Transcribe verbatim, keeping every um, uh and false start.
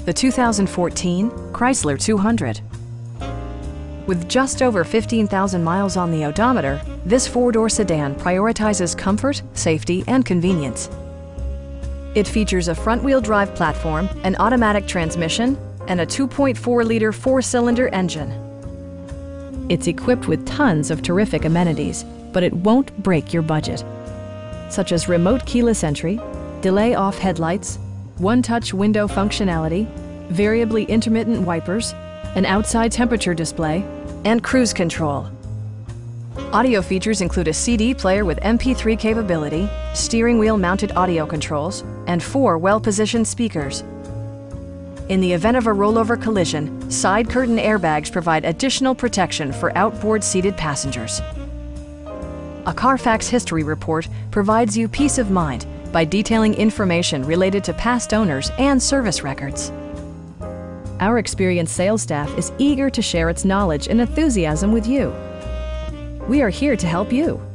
the two thousand fourteen Chrysler two hundred. With just over fifteen thousand miles on the odometer, this four-door sedan prioritizes comfort, safety, and convenience. It features a front-wheel drive platform, an automatic transmission, and a two point four liter four-cylinder engine. It's equipped with tons of terrific amenities, but it won't break your budget, such as remote keyless entry, delay-off headlights, one-touch window functionality, variably intermittent wipers, an outside temperature display, and cruise control. Audio features include a C D player with M P three capability, steering wheel mounted audio controls, and four well-positioned speakers. In the event of a rollover collision, side curtain airbags provide additional protection for outboard seated passengers. A Carfax history report provides you peace of mind by detailing information related to past owners and service records. Our experienced sales staff is eager to share its knowledge and enthusiasm with you. We are here to help you.